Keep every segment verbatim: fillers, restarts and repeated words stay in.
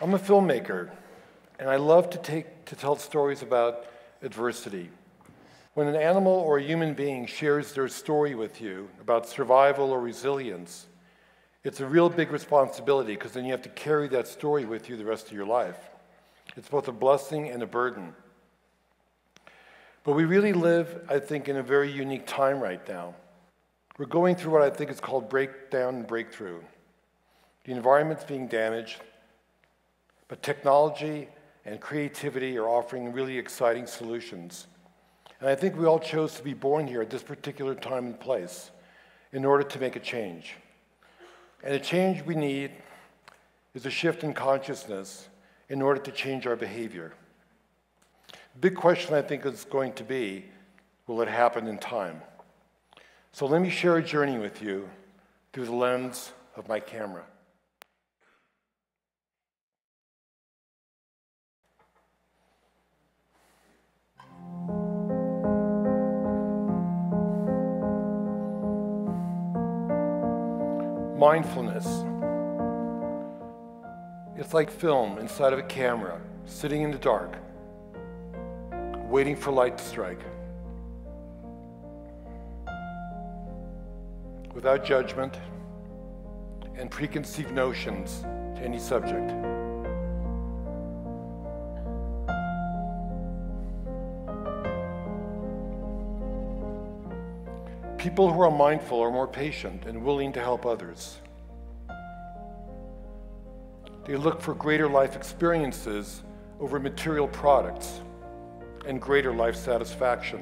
I'm a filmmaker, and I love to, take, to tell stories about adversity. When an animal or a human being shares their story with you about survival or resilience, it's a real big responsibility because then you have to carry that story with you the rest of your life. It's both a blessing and a burden. But we really live, I think, in a very unique time right now. We're going through what I think is called breakdown and breakthrough. The environment's being damaged, but technology and creativity are offering really exciting solutions. And I think we all chose to be born here at this particular time and place in order to make a change. And the change we need is a shift in consciousness in order to change our behavior. The big question, I think, is going to be, will it happen in time? So let me share a journey with you through the lens of my camera. Mindfulness. It's like film inside of a camera, sitting in the dark, waiting for light to strike. Without judgment and preconceived notions to any subject. People who are mindful are more patient and willing to help others. They look for greater life experiences over material products and greater life satisfaction.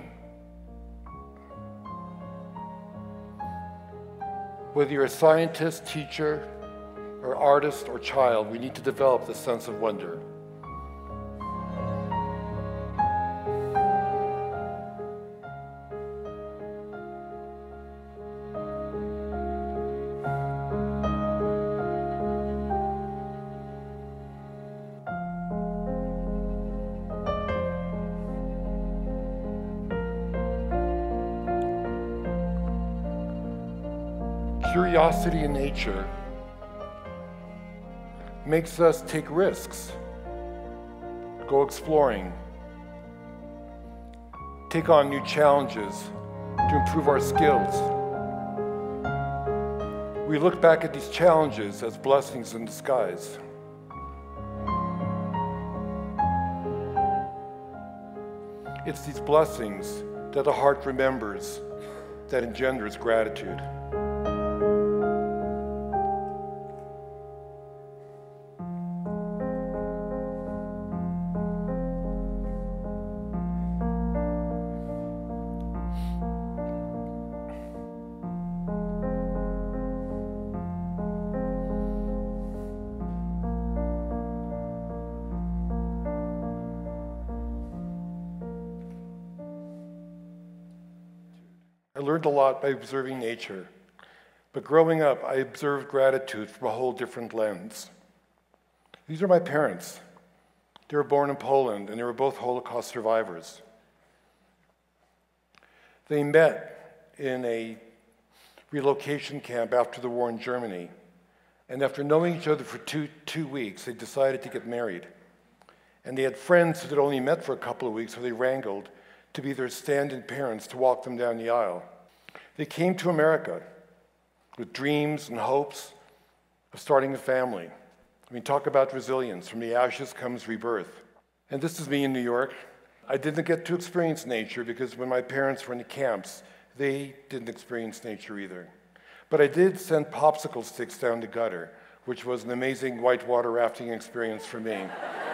Whether you're a scientist, teacher, or artist or child, we need to develop this sense of wonder. Curiosity in nature makes us take risks, go exploring, take on new challenges to improve our skills. We look back at these challenges as blessings in disguise. It's these blessings that the heart remembers that engenders gratitude. I learned a lot by observing nature, but growing up, I observed gratitude from a whole different lens. These are my parents. They were born in Poland, and they were both Holocaust survivors. They met in a relocation camp after the war in Germany, and after knowing each other for two, two weeks, they decided to get married. And they had friends who they'd only met for a couple of weeks, so they wrangled to be their stand-in parents to walk them down the aisle. They came to America with dreams and hopes of starting a family. I mean, talk about resilience. From the ashes comes rebirth. And this is me in New York. I didn't get to experience nature because when my parents were in the camps, they didn't experience nature either. But I did send popsicle sticks down the gutter, which was an amazing whitewater rafting experience for me.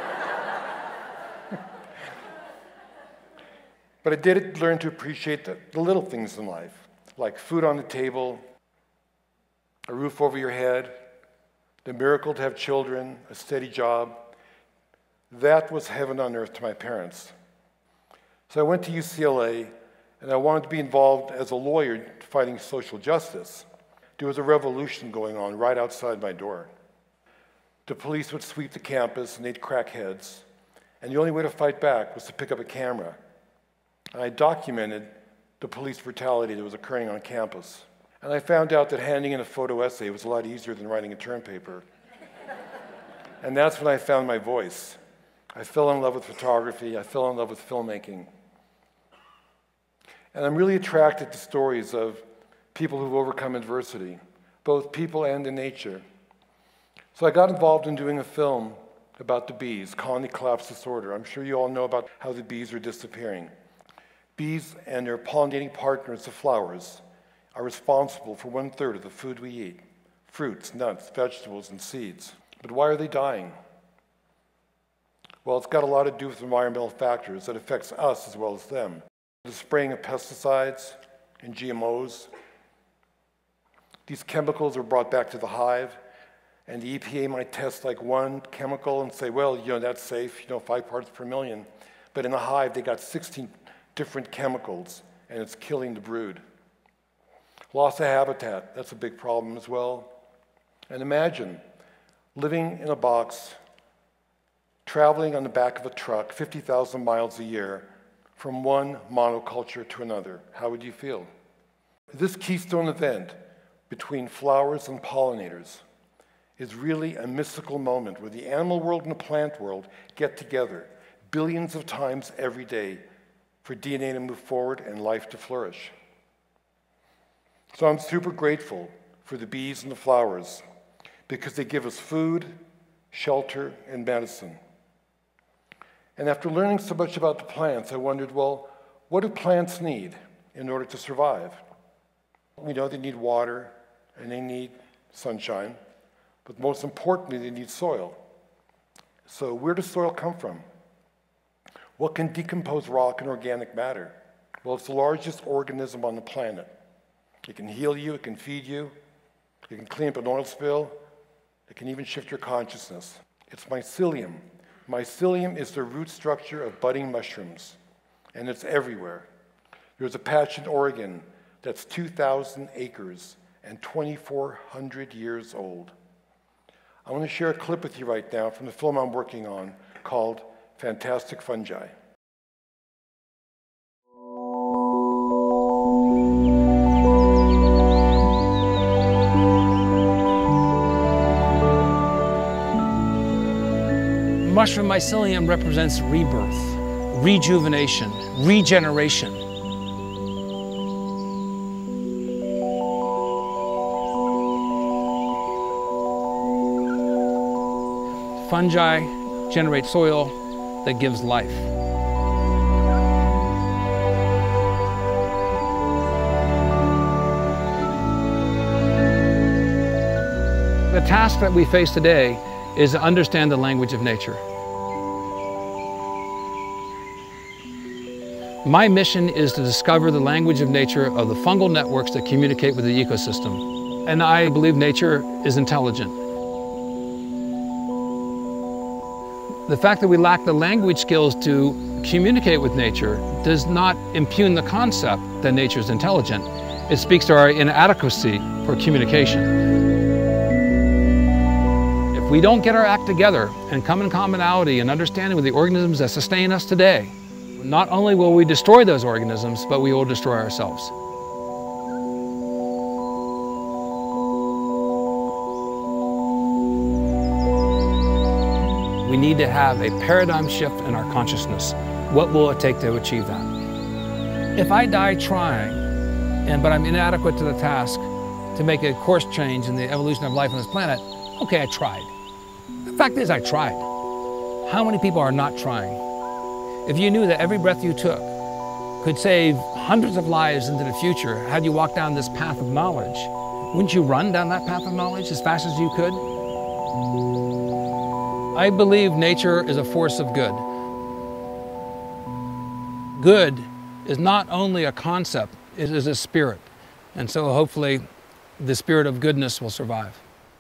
But I did learn to appreciate the, the little things in life, like food on the table, a roof over your head, the miracle to have children, a steady job. That was heaven on earth to my parents. So I went to U C L A, and I wanted to be involved as a lawyer fighting social justice. There was a revolution going on right outside my door. The police would sweep the campus, and they'd crack heads, and the only way to fight back was to pick up a camera. And I documented the police brutality that was occurring on campus. And I found out that handing in a photo essay was a lot easier than writing a term paper. And that's when I found my voice. I fell in love with photography. I fell in love with filmmaking. And I'm really attracted to stories of people who've overcome adversity, both people and in nature. So I got involved in doing a film about the bees, colony collapse disorder. I'm sure you all know about how the bees are disappearing. Bees and their pollinating partners, the flowers, are responsible for one third of the food we eat: fruits, nuts, vegetables, and seeds. But why are they dying? Well, it's got a lot to do with environmental factors that affects us as well as them. The spraying of pesticides and G M Os. These chemicals are brought back to the hive, and the E P A might test like one chemical and say, well, you know, that's safe, you know, five parts per million. But in the hive, they got sixteen different chemicals, and it's killing the brood. Loss of habitat, that's a big problem as well. And imagine living in a box, traveling on the back of a truck fifty thousand miles a year from one monoculture to another. How would you feel? This keystone event between flowers and pollinators is really a mystical moment where the animal world and the plant world get together billions of times every day for D N A to move forward and life to flourish. So I'm super grateful for the bees and the flowers because they give us food, shelter, and medicine. And after learning so much about the plants, I wondered, well, what do plants need in order to survive? We know they need water and they need sunshine, but most importantly, they need soil. So where does soil come from? What can decompose rock and organic matter? Well, it's the largest organism on the planet. It can heal you, it can feed you, it can clean up an oil spill, it can even shift your consciousness. It's mycelium. Mycelium is the root structure of budding mushrooms, and it's everywhere. There's a patch in Oregon that's two thousand acres and twenty-four hundred years old. I want to share a clip with you right now from the film I'm working on called Fantastic Fungi. Mushroom mycelium represents rebirth, rejuvenation, regeneration. Fungi generate soil that gives life. The task that we face today is to understand the language of nature. My mission is to discover the language of nature of the fungal networks that communicate with the ecosystem. And I believe nature is intelligent. The fact that we lack the language skills to communicate with nature does not impugn the concept that nature is intelligent. It speaks to our inadequacy for communication. If we don't get our act together and come in commonality and understanding with the organisms that sustain us today, not only will we destroy those organisms, but we will destroy ourselves. We need to have a paradigm shift in our consciousness. What will it take to achieve that? If I die trying, and but I'm inadequate to the task to make a course change in the evolution of life on this planet, okay, I tried. The fact is, I tried. How many people are not trying? If you knew that every breath you took could save hundreds of lives into the future, had you walked down this path of knowledge, wouldn't you run down that path of knowledge as fast as you could? I believe nature is a force of good. Good is not only a concept, it is a spirit. And so hopefully the spirit of goodness will survive.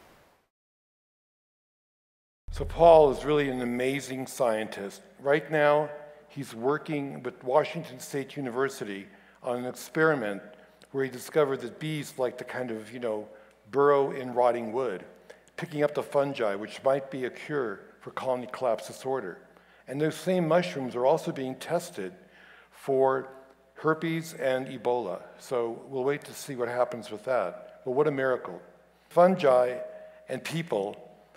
So Paul is really an amazing scientist. Right now, he's working with Washington State University on an experiment where he discovered that bees like to kind of, you know, burrow in rotting wood, picking up the fungi, which might be a cure for colony collapse disorder. And those same mushrooms are also being tested for herpes and Ebola. So we'll wait to see what happens with that. But what a miracle. Fungi and people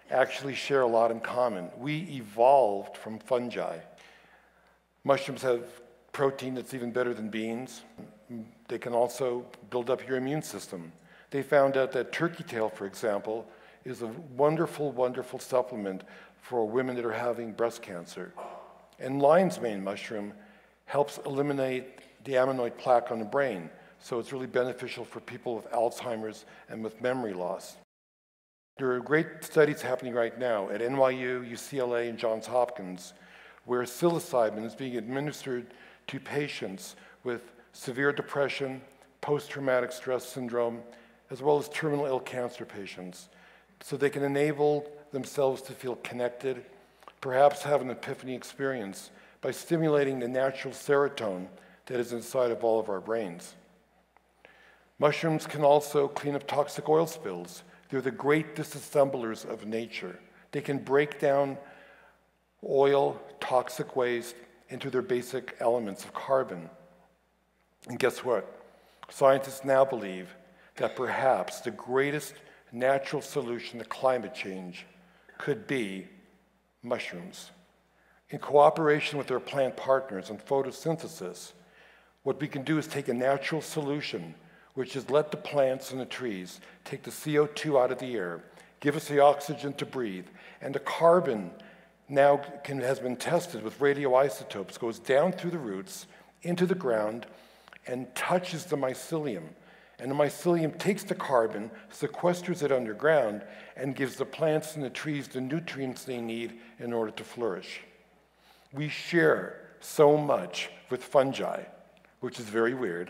actually share a lot in common. We evolved from fungi. Mushrooms have protein that's even better than beans. They can also build up your immune system. They found out that turkey tail, for example, is a wonderful, wonderful supplement for women that are having breast cancer. And lion's mane mushroom helps eliminate the amyloid plaque on the brain, so it's really beneficial for people with Alzheimer's and with memory loss. There are great studies happening right now at N Y U, U C L A, and Johns Hopkins, where psilocybin is being administered to patients with severe depression, post-traumatic stress syndrome, as well as terminal ill cancer patients, so they can enable themselves to feel connected, perhaps have an epiphany experience by stimulating the natural serotonin that is inside of all of our brains. Mushrooms can also clean up toxic oil spills. They're the great disassemblers of nature. They can break down oil, toxic waste, into their basic elements of carbon. And guess what? Scientists now believe that perhaps the greatest natural solution to climate change could be mushrooms. In cooperation with their plant partners in photosynthesis, what we can do is take a natural solution, which is let the plants and the trees take the C O two out of the air, give us the oxygen to breathe, and the carbon now can, has been tested with radioisotopes, goes down through the roots, into the ground, and touches the mycelium. And the mycelium takes the carbon, sequesters it underground, and gives the plants and the trees the nutrients they need in order to flourish. We share so much with fungi, which is very weird.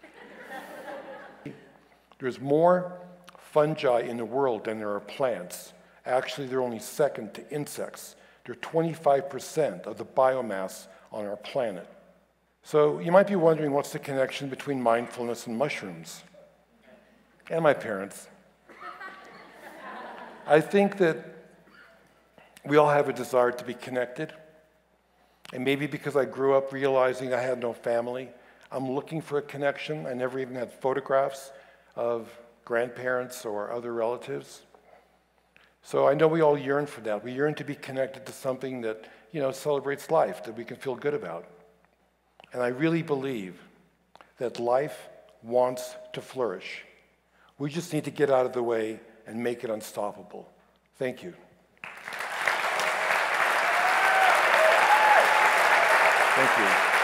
There's more fungi in the world than there are plants. Actually, they're only second to insects. They're twenty-five percent of the biomass on our planet. So you might be wondering, what's the connection between mindfulness and mushrooms? And my parents. I think that we all have a desire to be connected. And maybe because I grew up realizing I had no family, I'm looking for a connection. I never even had photographs of grandparents or other relatives. So I know we all yearn for that. We yearn to be connected to something that, you know, celebrates life, that we can feel good about. And I really believe that life wants to flourish. We just need to get out of the way and make it unstoppable. Thank you. Thank you.